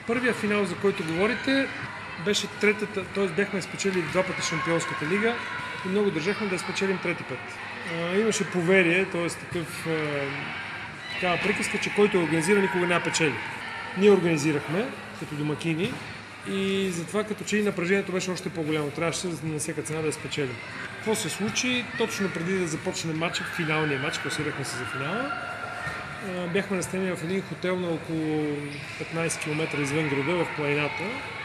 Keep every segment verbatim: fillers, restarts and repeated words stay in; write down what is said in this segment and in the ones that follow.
Първия финал, за който говорите, беше третата, т.е. бяхме спечелили два пъти Шампионската лига и много държахме да я спечелим трети път. А, имаше поверие, т.е. такъв а, такава приказка, че който организира, никога не печели. Ние организирахме като домакини и затова като че и напрежението беше още по-голямо. Трябваше на всяка цена да я спечелим. Какво се случи? Точно преди да започне матча, финалния матч, класирахме се за финала, бяхме настанени в един хотел на около петнайсет километра извън града, в планината,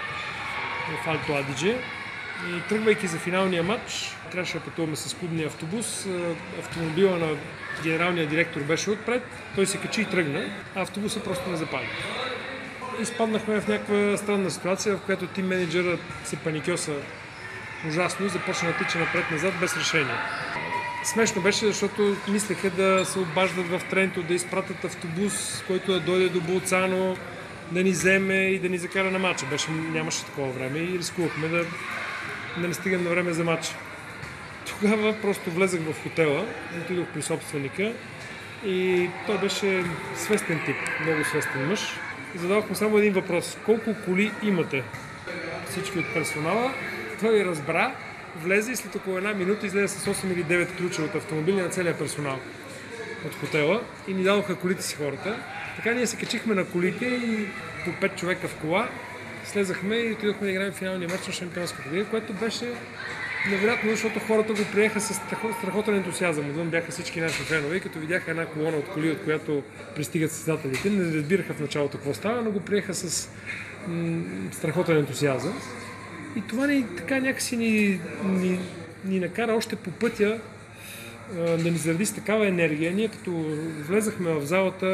в Алто Адидже. И тръгвайки за финалния матч, трябваше да пътуваме с клубния автобус. Автомобила на генералния директор беше отпред, той се качи и тръгна, а автобусът просто не запали. Изпаднахме в някаква странна ситуация, в която тим менеджерът се паникьоса ужасно и започна да тича напред-назад без решение. Смешно беше, защото мислеха да се обаждат в Тренто, да изпратят автобус, който да дойде до Болзано, да ни вземе и да ни закара на матча. Беше, нямаше такова време и рискувахме да, да не стигнем на време за матча. Тогава просто влезах в хотела, отидох при собственика и той беше свестен тип, много свестен мъж. Задавах му само един въпрос: колко коли имате? Всички от персонала. Той разбра, влезе и след около една минута излезе с осем или девет ключа от автомобили на целия персонал от хотела и ни дадоха колите си хората. Така ние се качихме на колите и по пет човека в кола слезахме и отидохме да играем финалния матч на Шампионската лига, което беше невероятно, защото хората го приеха с страхотен ентусиазъм. Отвън бяха всички наши фенове и като видяха една колона от коли, от която пристигат състезателите, не разбираха в началото какво става, но го приеха с м- страхотен ентусиазъм. И това ни така някакси ни, ни, ни накара още по пътя а, да ни заради с такава енергия. Ние като влезахме в залата,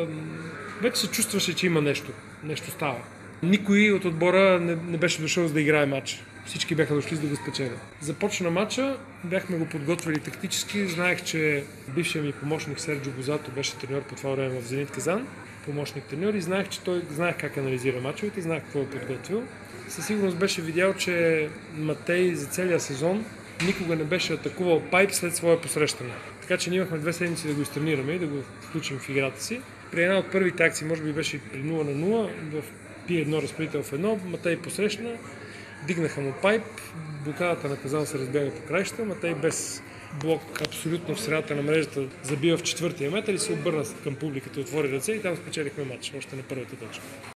вече се чувстваше, че има нещо. Нещо става. Никой от отбора не, не беше дошъл за да играе матч. Всички бяха дошли за да го спечелят. Започна матча, бяхме го подготвили тактически. Знаех, че бившият ми помощник Серджо Бозато беше треньор по това време в Зенит Казан. Помощник треньор и знаех, че той знаех как анализира мачовете, знаех какво е подготвил. Със сигурност беше видял, че Матей за целия сезон никога не беше атакувал пайп след своя посрещане. Така че ние имахме две седмици да го изтренираме и да го включим в играта си. При една от първите акции, може би беше при нула на нула, в пи едно разпределител в едно, Матей посрещна, дигнаха му пайп, блокадата на Казан се разбяга по краища, Матей без блок абсолютно в средата на мрежата забива в четвъртия метър и се обърна към публиката, отвори ръце и там спечелихме матч, още на първата точка.